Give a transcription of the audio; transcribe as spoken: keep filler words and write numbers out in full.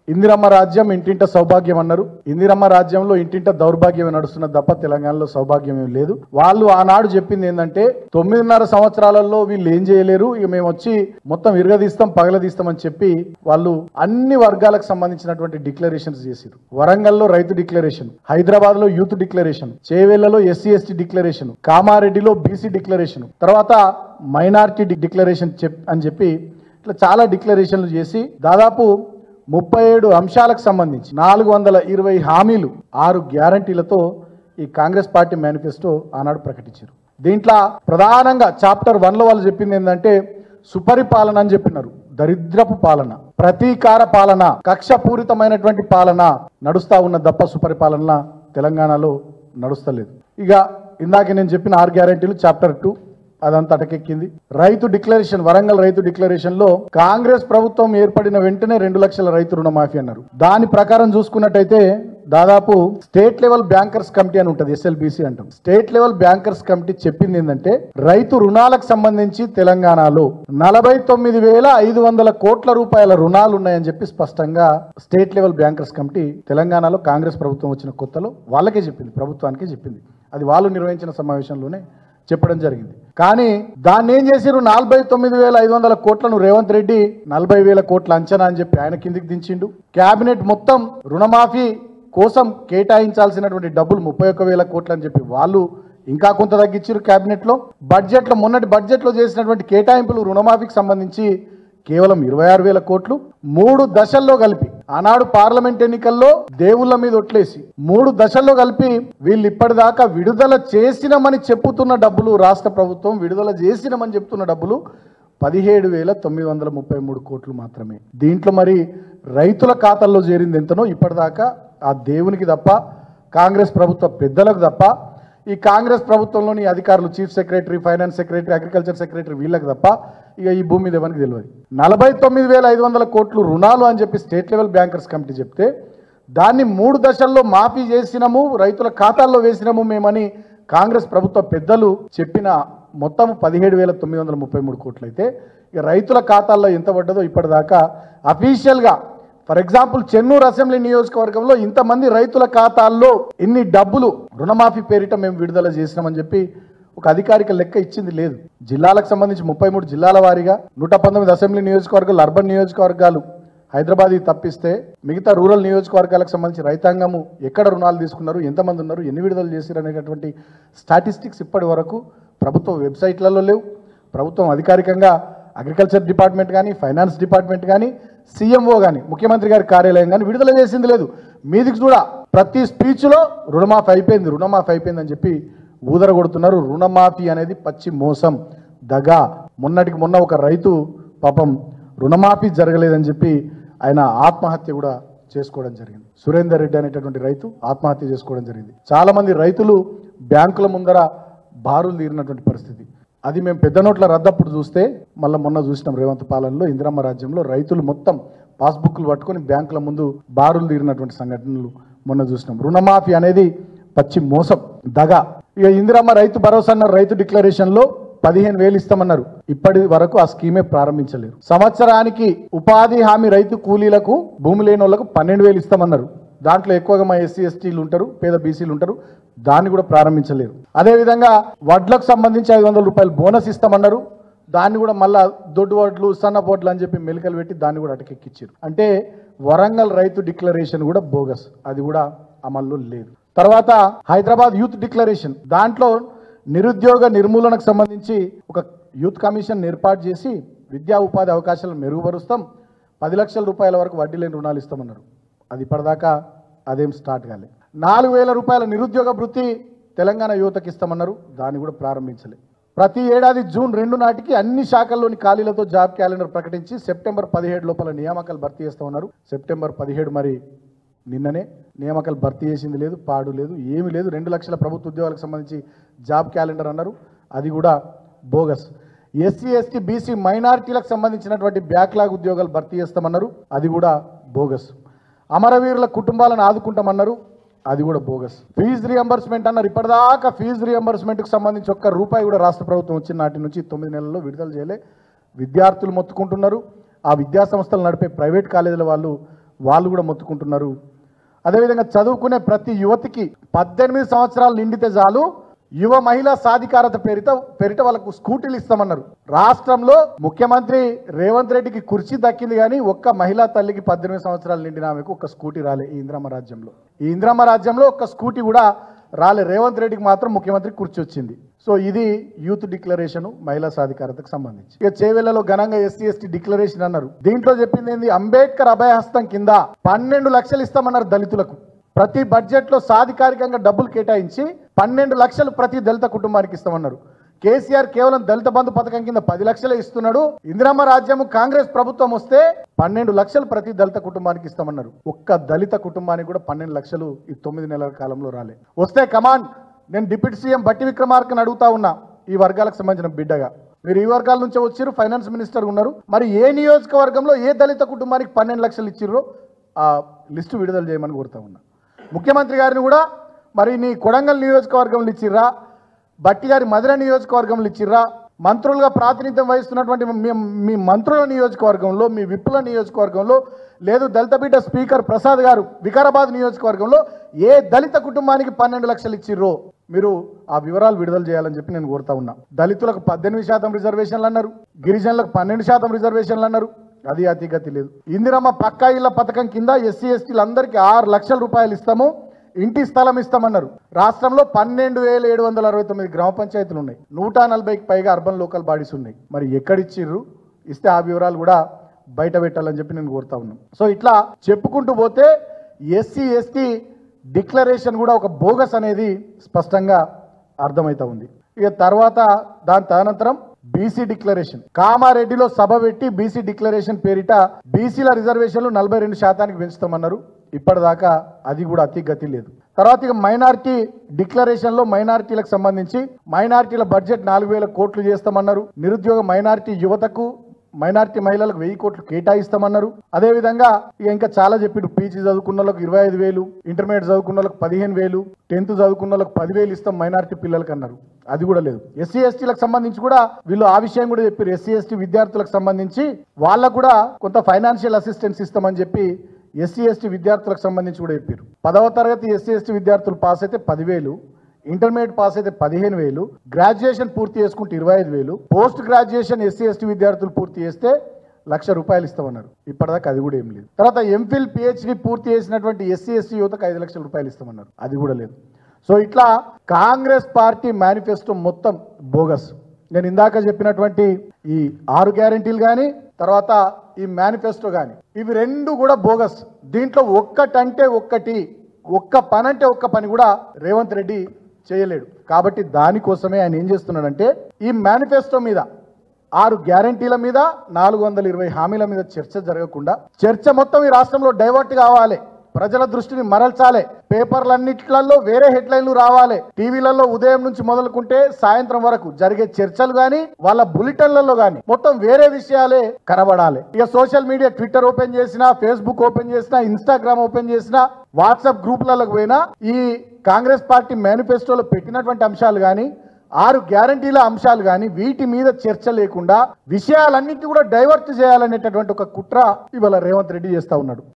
ఇందిరమ్మ రాజ్యం ఇంటింట సౌభాగ్యం అన్నారు. ఇందిరమ్మ రాజ్యంలో ఇంటింట దౌర్భాగ్యం నడుస్తున్నది తప్ప తెలంగాణలో సౌభాగ్యం ఏం లేదు. వాళ్ళు ఆనాడు చెప్పింది ఏంటంటే తొమ్మిదిన్నర సంవత్సరాలలో వీళ్ళు ఏం చేయలేరు, ఇక మేము వచ్చి మొత్తం ఇరగదీస్తాం పగలదీస్తాం అని చెప్పి వాళ్ళు అన్ని వర్గాలకు సంబంధించినటువంటి డిక్లరేషన్స్ చేశారు. వరంగల్లో రైతు డిక్లరేషన్, హైదరాబాద్ లో యూత్ డిక్లరేషన్, చేవెళ్లలో ఎస్సీ ఎస్టీ డిక్లరేషన్, కామారెడ్డిలో బీసీ డిక్లరేషన్, తర్వాత మైనారిటీ డిక్లరేషన్ చెప్ అని చెప్పి ఇట్లా చాలా డిక్లరేషన్లు చేసి దాదాపు ముప్పై ఏడు అంశాలకు సంబంధించి నాలుగు వందల ఇరవై హామీలు ఆరు గ్యారంటీలతో ఈ కాంగ్రెస్ పార్టీ మేనిఫెస్టో ఆనాడు ప్రకటించారు. దీంట్లో ప్రధానంగా చాప్టర్ వన్ లో వాళ్ళు చెప్పింది ఏంటంటే సుపరిపాలన అని చెప్పినారు. దరిద్రపు పాలన, ప్రతీకార పాలన, కక్షపూరితమైనటువంటి పాలన నడుస్తా ఉన్న తప్ప సుపరిపాలన తెలంగాణలో నడుస్తలేదు. ఇక ఇందాక నేను చెప్పిన ఆరు గ్యారంటీలు చాప్టర్ టూ అదంతా అటకెక్కింది. రైతు డిక్లరేషన్, వరంగల్ రైతు డిక్లరేషన్ లో కాంగ్రెస్ ప్రభుత్వం ఏర్పడిన వెంటనే రెండు లక్షల రైతు రుణమాఫీ అన్నారు. దాని ప్రకారం చూసుకున్నట్టయితే దాదాపు స్టేట్ లెవెల్ బ్యాంకర్స్ కమిటీ అని ఉంటుంది, ఎస్ఎల్బిసి అంటాం. స్టేట్ లెవెల్ బ్యాంకర్స్ కమిటీ చెప్పింది ఏంటంటే రైతు రుణాలకు సంబంధించి తెలంగాణలో నలభై తొమ్మిది వేల ఐదు వందల కోట్ల రూపాయల రుణాలు ఉన్నాయని చెప్పి స్పష్టంగా స్టేట్ లెవెల్ బ్యాంకర్స్ కమిటీ తెలంగాణలో కాంగ్రెస్ ప్రభుత్వం వచ్చిన కొత్తలో వాళ్ళకే చెప్పింది, ప్రభుత్వానికే చెప్పింది. అది వాళ్ళు నిర్వహించిన సమావేశంలోనే చెప్పడం జరిగింది. కానీ దాన్ని ఏం చేశారు, నలభై తొమ్మిది వేల ఐదు వందల కోట్లను రేవంత్ రెడ్డి నలభై వేల కోట్ల అంచనా అని చెప్పి ఆయన కిందికి దించిండు. కేబినెట్ మొత్తం రుణమాఫీ కోసం కేటాయించాల్సినటువంటి డబ్బులు ముప్పై ఒక్క వేల కోట్లు అని చెప్పి వాళ్ళు ఇంకా కొంత తగ్గించారు కేబినెట్ లో. బడ్జెట్ లో మొన్నటి బడ్జెట్ లో చేసినటువంటి కేటాయింపులు రుణమాఫీకి సంబంధించి కేవలం ఇరవై ఆరు వేల కోట్లు మూడు దశల్లో కలిపి ఆనాడు పార్లమెంట్ ఎన్నికల్లో దేవుళ్ళ మీద ఒట్లేసి మూడు దశల్లో కలిపి వీళ్ళు ఇప్పటిదాకా విడుదల చేసినమని చెప్పుతున్న డబ్బులు, రాష్ట్ర ప్రభుత్వం విడుదల చేసినమని చెప్తున్న డబ్బులు పదిహేడు వేల తొమ్మిది వందల ముప్పై మూడు కోట్లు మాత్రమే. దీంట్లో మరి రైతుల ఖాతాల్లో చేరింది ఎంతనో ఇప్పటిదాకా ఆ దేవునికి తప్ప, కాంగ్రెస్ ప్రభుత్వ పెద్దలకు తప్ప, ఈ కాంగ్రెస్ ప్రభుత్వంలోని అధికారులు chief secretary, finance secretary, agriculture secretary వీళ్ళకి తప్ప ఇక ఈ భూమి మీద ఎవరికి తెలియదు. నలభై తొమ్మిది వేల ఐదు వందల కోట్లు రుణాలు అని చెప్పి స్టేట్ లెవెల్ బ్యాంకర్స్ కమిటీ చెప్తే దాన్ని మూడు దశల్లో మాఫీ చేసినాము, రైతుల ఖాతాల్లో వేసినాము మేమని కాంగ్రెస్ ప్రభుత్వ పెద్దలు చెప్పిన మొత్తం పదిహేడు వేల తొమ్మిది వందల ముప్పై మూడు కోట్లు అయితే ఇక రైతుల ఖాతాల్లో ఎంత పడ్డదో ఇప్పటిదాకా అఫీషియల్గా, ఫర్ ఎగ్జాంపుల్ చెన్నూరు అసెంబ్లీ నియోజకవర్గంలో ఇంతమంది రైతుల ఖాతాల్లో ఇన్ని డబ్బులు రుణమాఫీ పేరిట మేము విడుదల చేసినామని చెప్పి ఒక అధికారిక లెక్క ఇచ్చింది లేదు. జిల్లాలకు సంబంధించి ముప్పై మూడు జిల్లాల వారీగా నూట పంతొమ్మిది అసెంబ్లీ నియోజకవర్గాలు, అర్బన్ నియోజకవర్గాలు హైదరాబాద్ తప్పిస్తే మిగతా రూరల్ నియోజకవర్గాలకు సంబంధించి రైతాంగము ఎక్కడ రుణాలు తీసుకున్నారు, ఎంతమంది ఉన్నారు, ఎన్ని విడుదల చేశారు అనేటటువంటి స్టాటిస్టిక్స్ ఇప్పటి వరకు ప్రభుత్వ వెబ్సైట్లలో లేవు. ప్రభుత్వం అధికారికంగా అగ్రికల్చర్ డిపార్ట్మెంట్ కానీ, ఫైనాన్స్ డిపార్ట్మెంట్ కానీ, సీఎంఓ కానీ, ముఖ్యమంత్రి గారి కార్యాలయం కానీ విడుదల చేసింది లేదు. మీదికి కూడా ప్రతి స్పీచ్లో రుణమాఫీ అయిపోయింది, రుణమాఫీ అయిపోయింది అని చెప్పి ఊదర కొడుతున్నారు. రుణమాఫీ అనేది పచ్చి మోసం, దగా. మొన్నటికి మొన్న ఒక రైతు పాపం రుణమాఫీ జరగలేదని చెప్పి ఆయన ఆత్మహత్య కూడా చేసుకోవడం జరిగింది. సురేందర్ రెడ్డి అనేటటువంటి రైతు ఆత్మహత్య చేసుకోవడం జరిగింది. చాలా మంది రైతులు బ్యాంకుల ముందర బారులు తీరినటువంటి పరిస్థితి. అది మేము పెద్ద నోట్ల రద్దప్పుడు చూస్తే మళ్ళీ మొన్న చూసినాం రేవంత్ పాలనలో ఇందిరమ్మ రాజ్యంలో రైతులు మొత్తం పాస్బుక్లు పట్టుకొని బ్యాంకుల ముందు బారులు తీరినటువంటి సంఘటనలు మొన్న చూసినాం. రుణమాఫీ అనేది పచ్చి మోసం, దగా. ఇక ఇందిరమ్మ రైతు భరోసా అన్న రైతు డిక్లరేషన్ లో పదిహేను వేలు ఇస్తామన్నారు. ఇప్పటి వరకు ఆ స్కీమే ప్రారంభించలేరు. సంవత్సరానికి ఉపాధి హామీ రైతు కూలీలకు, భూమి లేని వాళ్ళకు పన్నెండు వేలు ఇస్తామన్నారు. దాంట్లో ఎక్కువగా మా ఎస్సీ ఎస్టీలు ఉంటారు, పేద బీసీలు ఉంటారు, దాన్ని కూడా ప్రారంభించలేరు. అదేవిధంగా వడ్లకు సంబంధించి ఐదు వందల రూపాయలు బోనస్ ఇస్తామన్నారు. దాన్ని కూడా మళ్ళా దొడ్డు వడ్లు, సన్న వడ్లు అని చెప్పి మెలికలు పెట్టి దాన్ని కూడా అటకెక్కిచ్చారు. అంటే వరంగల్ రైతు డిక్లరేషన్ కూడా బోగస్, అది కూడా అమల్లో లేదు. తర్వాత హైదరాబాద్ యూత్ డిక్లరేషన్, దాంట్లో నిరుద్యోగ నిర్మూలనకు సంబంధించి ఒక యూత్ కమిషన్ ఏర్పాటు చేసి విద్యా ఉపాధి అవకాశాలను మెరుగుపరుస్తాం, పది లక్షల రూపాయల వరకు వడ్డీ లేని రుణాలు ఇస్తామన్నారు. అది ఇప్పటిదాకా అదేం స్టార్ట్ కాలేదు. నాలుగు వేల రూపాయల నిరుద్యోగ భృతి తెలంగాణ యువతకి ఇస్తామన్నారు, దాన్ని కూడా ప్రారంభించలేదు. ప్రతి ఏడాది జూన్ రెండు నాటికి అన్ని శాఖల్లోని ఖాళీలతో జాబ్ క్యాలెండర్ ప్రకటించి సెప్టెంబర్ పదిహేడు లోపల నియామకాలు భర్తీ చేస్తామన్నారు. సెప్టెంబర్ పదిహేడు మరి నిన్ననే నియామకాలు భర్తీ చేసింది లేదు, పాడు లేదు, ఏమీ లేదు. రెండు లక్షల ప్రభుత్వ ఉద్యోగాలకు సంబంధించి జాబ్ క్యాలెండర్ అన్నారు, అది కూడా బోగస్. ఎస్సీ ఎస్టీ బీసీ మైనారిటీలకు సంబంధించినటువంటి బ్యాక్లాగ్ ఉద్యోగాలు భర్తీ చేస్తామన్నారు, అది కూడా బోగస్. అమరవీరుల కుటుంబాలను ఆదుకుంటామన్నారు, అది కూడా బోగస్. ఫీజు రియంబర్స్మెంట్ అన్నారు, ఇప్పటిదాకా ఫీజు రియంబర్స్మెంట్కి సంబంధించి ఒక్క రూపాయి కూడా రాష్ట్ర ప్రభుత్వం వచ్చిన నాటి నుంచి తొమ్మిది నెలల్లో విడుదల చేయలే. విద్యార్థులు మొత్తుకుంటున్నారు, ఆ విద్యా సంస్థలు నడిపే ప్రైవేట్ కాలేజీల వాళ్ళు వాళ్ళు కూడా మొత్తుకుంటున్నారు. అదేవిధంగా చదువుకునే ప్రతి యువతికి పద్దెనిమిది సంవత్సరాలు నిండితే చాలు యువ మహిళా సాధికారత పేరిట పేరిట వాళ్ళకు స్కూటీలు ఇస్తామన్నారు. రాష్ట్రంలో ముఖ్యమంత్రి రేవంత్ రెడ్డికి కుర్చీ దక్కింది కానీ ఒక్క మహిళా తల్లికి పద్దెనిమిది సంవత్సరాలు నిండిన ఆమెకు ఒక్క స్కూటీ రాలే ఈ ఇందిరమ్మ రాజ్యంలో. ఈ ఇందిరమ్మ రాజ్యంలో ఒక్క స్కూటీ కూడా రాలే. రేవంత్ రెడ్డికి మాత్రం ముఖ్యమంత్రి కుర్చీ వచ్చింది. సో ఇది యూత్ డిక్లరేషన్ మహిళా సాధికారతకు సంబంధించి. ఇక చేవెళ్లలో ఘనంగా ఎస్సీ ఎస్టీ డిక్లరేషన్ అన్నారు. దీంట్లో చెప్పింది ఏంది, అంబేద్కర్ అభయహస్తం కింద పన్నెండు లక్షలు ఇస్తామన్నారు దళితులకు. ప్రతి బడ్జెట్ లో సాధికారికంగా డబ్బులు కేటాయించి పన్నెండు లక్షలు ప్రతి దళిత కుటుంబానికి ఇస్తామన్నారు. కేసీఆర్ కేవలం దళిత బంధు పథకం కింద పది లక్షలే ఇస్తున్నాడు. ఇందిరమ్మ రాజ్యం కాంగ్రెస్ ప్రభుత్వం వస్తే పన్నెండు లక్షలు ప్రతి దళిత కుటుంబానికి ఇస్తామన్నారు. ఒక్క దళిత కుటుంబానికి కూడా పన్నెండు లక్షలు ఈ తొమ్మిది నెలల కాలంలో రాలే. వస్తే కమాన్, నేను డిప్యూటీ సీఎం బట్టి విక్రమార్కని అడుగుతా ఉన్నా, ఈ వర్గాలకు సంబంధించిన బిడ్డగా మీరు ఈ వర్గాల నుంచి వచ్చారు, ఫైనాన్స్ మినిస్టర్ ఉన్నారు, మరి ఏ నియోజకవర్గంలో ఏ దళిత కుటుంబానికి పన్నెండు లక్షలు ఇచ్చిర్రో ఆ లిస్టు విడుదల చేయమని కోరుతా ఉన్నా. ముఖ్యమంత్రి గారిని కూడా మరి నీ కొడంగల్ నియోజకవర్గంలో ఇచ్చిర్రా, బట్టి గారి మధుర నియోజకవర్గంలో ఇచ్చిర్రా, మంత్రులుగా ప్రాతినిధ్యం వహిస్తున్నటువంటి మీ మంత్రుల నియోజకవర్గంలో, మీ విప్పుల నియోజకవర్గంలో, లేదు దళిత బిడ్డ స్పీకర్ ప్రసాద్ గారు వికారాబాద్ నియోజకవర్గంలో ఏ దళిత కుటుంబానికి పన్నెండు లక్షలు ఇచ్చిర్రో మీరు ఆ వివరాలు విడుదల చేయాలని చెప్పి నేను కోరుతా ఉన్నా. దళితులకు పద్దెనిమిది శాతం రిజర్వేషన్లు అన్నారు, గిరిజనులకు పన్నెండు శాతం రిజర్వేషన్లు అన్నారు, అది అతిగతి లేదు. ఇందిరమ్మ పక్కా ఇళ్ల పథకం కింద ఎస్సీ ఎస్టీలందరికీ ఆరు లక్షల రూపాయలు ఇస్తాము, ఇంటి స్థలం ఇస్తామన్నారు. రాష్ట్రంలో పన్నెండు వేల ఏడు వందల అరవై తొమ్మిది గ్రామ పంచాయతీలు ఉన్నాయి, నూట నలభైకి పైగా అర్బన్ లోకల్ బాడీస్ ఉన్నాయి. మరి ఎక్కడిచ్చిర్రు, ఇస్తే ఆ వివరాలు కూడా బయట పెట్టాలని చెప్పి నేను కోరుతా ఉన్నాను. సో ఇట్లా చెప్పుకుంటూ పోతే ఎస్సీ ఎస్టీ డిక్లరేషన్ కూడా ఒక బోగస్ అనేది స్పష్టంగా అర్థమవుతా ఉంది. ఇక తర్వాత దాని తదనంతరం బీసీ డిక్లరేషన్, కామారెడ్డిలో సభ పెట్టి బీసీ డిక్లరేషన్ పేరిట బీసీల రిజర్వేషన్లు నలభై రెండు శాతానికి పెంచుతామన్నారు. ఇప్పటిదాకా అది కూడా అతి గతి లేదు. తర్వాత ఇక మైనారిటీ డిక్లరేషన్ లో మైనారిటీలకు సంబంధించి మైనారిటీల బడ్జెట్ నాలుగు వేల కోట్లు చేస్తామన్నారు. నిరుద్యోగ మైనారిటీ యువతకు మైనారిటీ మహిళలకు వెయ్యి కోట్లు కేటాయిస్తామన్నారు. అదేవిధంగా ఇక ఇంకా చాలా చెప్పారు. పీజీ చదువుకున్న వాళ్ళకి ఇరవై ఐదు వేలు, ఇంటర్మీడియట్ చదువుకున్న వాళ్ళకి పదిహేను వేలు, టెన్త్ చదువుకున్న వాళ్ళకి పదివేలు ఇస్తాం మైనారిటీ పిల్లలకు అన్నారు. అది కూడా లేదు. ఎస్సీ ఎస్టీలకు సంబంధించి కూడా వీళ్ళు ఆ విషయం కూడా చెప్పారు. ఎస్సీ ఎస్టీ విద్యార్థులకు సంబంధించి వాళ్ళకు కూడా కొంత ఫైనాన్షియల్ అసిస్టెన్స్ ఇస్తామని చెప్పి ఎస్సీ ఎస్టీ విద్యార్థులకు సంబంధించి కూడా చెప్పారు. పదవ తరగతి ఎస్సీ ఎస్టీ విద్యార్థులు పాస్ అయితే పదివేలు, ఇంటర్మీడియట్ పాస్ అయితే పదిహేను వేలు, గ్రాడ్యుయేషన్ పూర్తి చేసుకుంటే ఇరవై ఐదు వేలు, పోస్ట్ గ్రాడ్యుయేషన్ ఎస్సీ ఎస్టీ విద్యార్థులు పూర్తి చేస్తే లక్ష రూపాయలు ఇస్తామన్నారు. ఇప్పటిదాకా అది కూడా ఏం లేదు. తర్వాత ఎంఫిల్ పిహెచ్డి పూర్తి చేసినటువంటి ఎస్సీ ఎస్టీ యువతకు ఐదు లక్షల రూపాయలు ఇస్తామన్నారు. అది కూడా లేదు. సో ఇట్లా కాంగ్రెస్ పార్టీ మేనిఫెస్టో మొత్తం బోగస్. నేను ఇందాక చెప్పినటువంటి ఈ ఆరు గ్యారెంటీలు కానీ తర్వాత ఈ మేనిఫెస్టో కానీ ఇవి రెండు కూడా బోగస్. దీంట్లో ఒక్కటంటే ఒక్కటి, ఒక్క పని అంటే ఒక్క పని కూడా రేవంత్ రెడ్డి చేయలేడు. కాబట్టి దానికోసమే ఆయన ఏం చేస్తున్నాడంటే ఈ మేనిఫెస్టో మీద, ఆరు గ్యారెంటీల మీద, నాలుగు వందల ఇరవై హామీల మీద చర్చ జరగకుండా చర్చ మొత్తం ఈ రాష్ట్రంలో డైవర్ట్ కావాలి, ప్రజల దృష్టిని మరల్చాలి, పేపర్లన్నిట్లలో వేరే హెడ్లైన్లు రావాలి, టీవీలలో ఉదయం నుంచి మొదలుకుంటే సాయంత్రం వరకు జరిగే చర్చలు గాని వాళ్ళ బులెటిన్లలో గాని మొత్తం వేరే విషయాలే కనబడాలి. ఇక సోషల్ మీడియా ట్విట్టర్ ఓపెన్ చేసినా, ఫేస్బుక్ ఓపెన్ చేసినా, ఇన్స్టాగ్రామ్ ఓపెన్ చేసినా, వాట్సాప్ గ్రూపులకు పోయినా ఈ కాంగ్రెస్ పార్టీ మేనిఫెస్టోలో పెట్టినటువంటి అంశాలు కానీ, ఆరు గ్యారంటీల అంశాలు కానీ వీటి మీద చర్చ లేకుండా విషయాలన్నింటినీ కూడా డైవర్ట్ చేయాలనేటటువంటి ఒక కుట్ర ఇవాళ రేవంత్ రెడ్డి చేస్తా ఉన్నాడు.